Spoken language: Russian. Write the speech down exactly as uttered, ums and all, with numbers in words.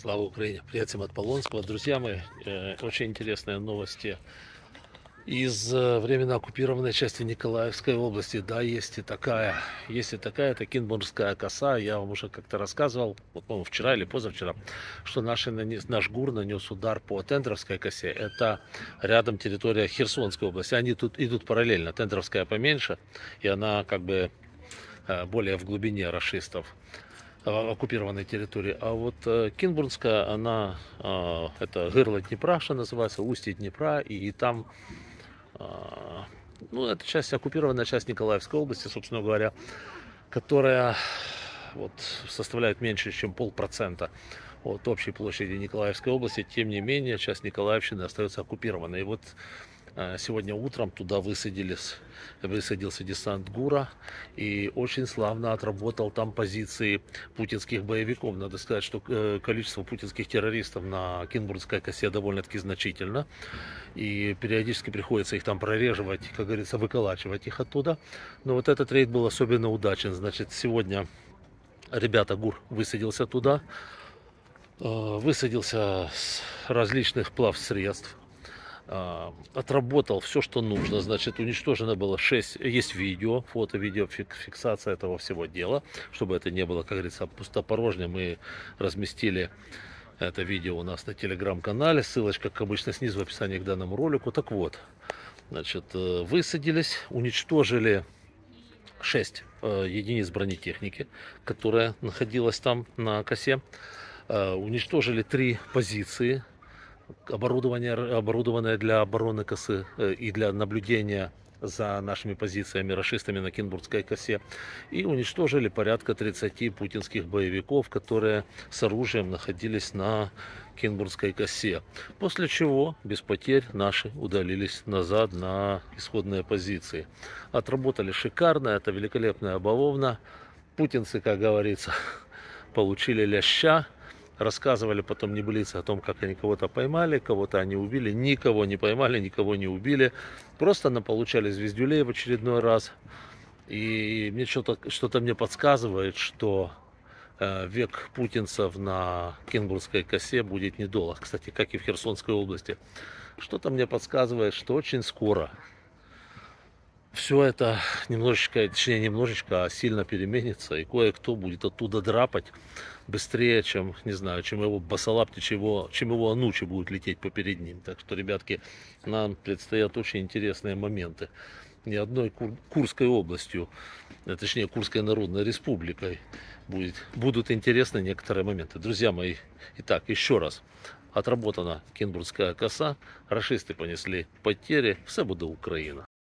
Слава Украине! Привет всем от Полонского. Друзья мои, э, очень интересные новости из э, временно оккупированной части Николаевской области. Да, есть и такая. Есть и такая, это Кинбурнская коса. Я вам уже как-то рассказывал, вот, по-моему, вчера или позавчера, что наши нанес, наш ГУР нанес удар по Тендровской косе. Это рядом территория Херсонской области. Они тут идут параллельно. Тендровская поменьше, и она как бы э, более в глубине рашистов оккупированной территории. А вот э, Кинбурнская, она, э, это горло Днепра, что называется, устье Днепра, и, и там, э, ну, это часть, оккупированная часть Николаевской области, собственно говоря, которая вот составляет меньше, чем полпроцента от общей площади Николаевской области. Тем не менее, часть Николаевщины остается оккупированной. И вот сегодня утром туда высадились, высадился десант ГУРа и очень славно отработал там позиции путинских боевиков. Надо сказать, что количество путинских террористов на Кинбурнской косе довольно-таки значительно. И периодически приходится их там прореживать, как говорится, выколачивать их оттуда. Но вот этот рейд был особенно удачен. Значит, сегодня ребята, ГУР высадился туда. Высадился с различных плавсредств. Отработал все, что нужно. Значит, уничтожено было шесть, есть видео, фото, видео, фиксация этого всего дела, чтобы это не было, как говорится, пустопорожнее. Мы разместили это видео у нас на телеграм-канале, ссылочка, как обычно, снизу в описании к данному ролику. Так вот, значит, высадились, уничтожили шесть единиц бронетехники, которая находилась там на косе, уничтожили три позиции, Оборудование, оборудованное для обороны косы и для наблюдения за нашими позициями рашистами на Кинбурнской косе. И уничтожили порядка тридцати путинских боевиков, которые с оружием находились на Кинбурнской косе. После чего без потерь наши удалились назад на исходные позиции. Отработали шикарно, это великолепная бавовна. Путинцы, как говорится, получили ляща. Рассказывали потом небылицы о том, как они кого-то поймали, кого-то они убили. Никого не поймали, никого не убили. Просто наполучали звездюлей в очередной раз. И мне что-то что-то мне подсказывает, что э, век путинцев на Кинбурнской косе будет недолг. Кстати, как и в Херсонской области. Что-то мне подсказывает, что очень скоро все это немножечко, точнее немножечко, а сильно переменится, и кое-кто будет оттуда драпать быстрее, чем, не знаю, чем его басалапти, чем его, чем его анучи будут лететь поперед ним. Так что, ребятки, нам предстоят очень интересные моменты. Ни одной Кур Курской областью, точнее Курской Народной Республикой будет, будут интересны некоторые моменты. Друзья мои, итак, еще раз. Отработана Кинбурнская коса, рашисты понесли потери, все буде Україна.